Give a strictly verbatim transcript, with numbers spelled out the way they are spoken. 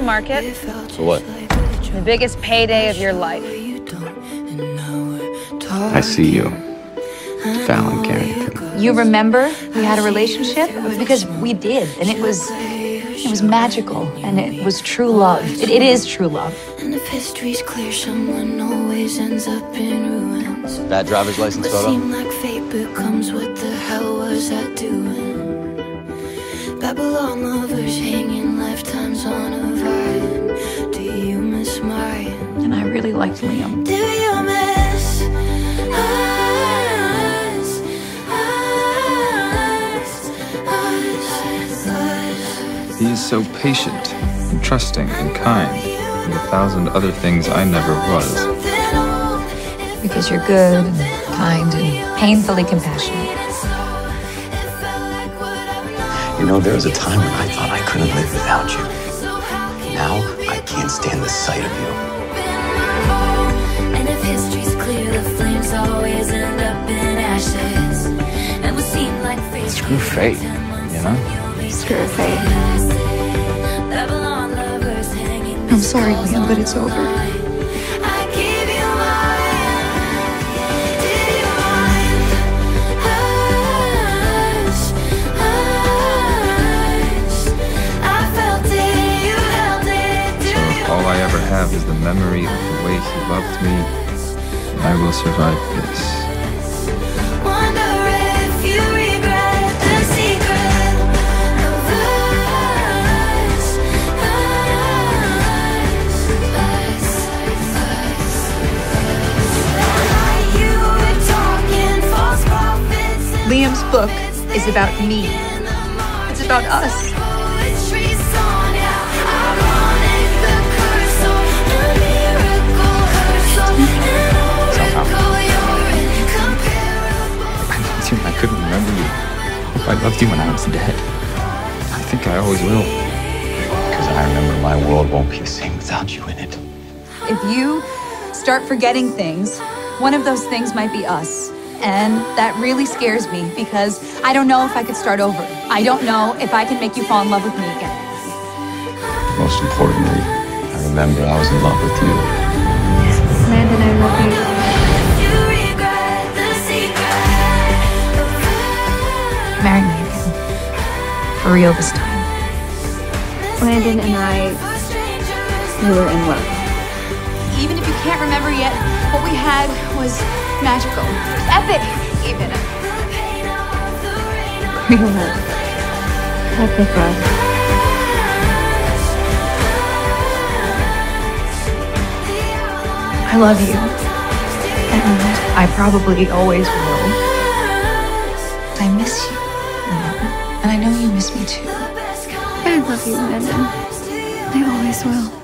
market. For what? The biggest payday of your life. I see you. Fallon Carrington. You remember we had a relationship? It was because we did, and it was it was magical, and it was true love. It, it is true love. And if history's clear, someone always ends up in ruins. Bad driver's license But photo? seemed like fate becomes what the hell was I doing? Babylon lovers hanging lifetimes on a vine. Do you miss mine? And I really liked Liam. Do you miss us? Us, us, He is so patient and trusting and kind, and a thousand other things I never was. Because you're good and kind and painfully compassionate. You know, there was a time when I thought I couldn't live without you. Now, I can't stand the sight of you. And if history's clear, the flames always end up in ashes. And we seem like fate. Screw fate, you know? Screw fate. Babylon lovers hanging. I'm sorry, Liam, but it's over. I give you mine. Do you mind? Us, us. I felt it, you held it. Do So you all I ever have is the memory of the way he loved me, and I will survive this. wonder if you regret the secret of us, us, us, us. You were talking false prophets. Liam's book is about me. It's about us. Poetry song, ironic, the curse of a miracle, curse of an oracle. You're incomparable. I loved you and I couldn't remember you. If I loved you when I was dead. I think I always will. Because I remember my world won't be the same without you in it. If you start forgetting things, one of those things might be us. And that really scares me because I don't know if I could start over. I don't know if I can make you fall in love with me again. Most importantly, I remember I was in love with you. Landon, I love you. You regret the secret of us. Marry me again. For real this time. Landon and I, we were in love. Even if you can't remember yet, what we had was magical. Epic, even. Real love. Epic love. I love you. And I probably always will. I miss you. And I know you miss me too. I love you, Landon. I always will.